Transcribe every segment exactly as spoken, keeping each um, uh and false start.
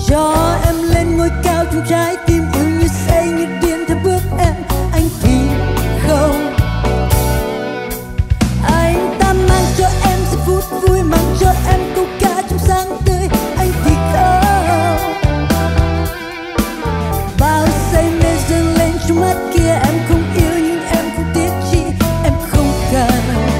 cho em lên ngôi cao trong trái tim, yêu như say như điên theo bước em. Anh thì không, anh ta mang cho em giây phút vui, mang cho em câu ca trong sáng tươi. Anh thì không, bao say mê dâng lên trong mắt kia. Em không yêu nhưng em không tiếc chi, em không cần.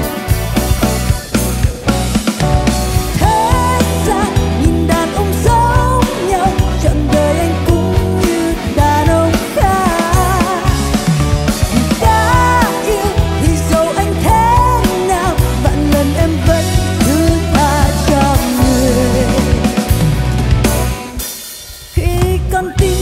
Thế ra nhìn đàn ông giống nhau, trọn đời anh cũng như đàn ông khác. Vì đã yêu thì dẫu anh thế nào, vạn lần em vẫn thứ tha cho người. Khi con tim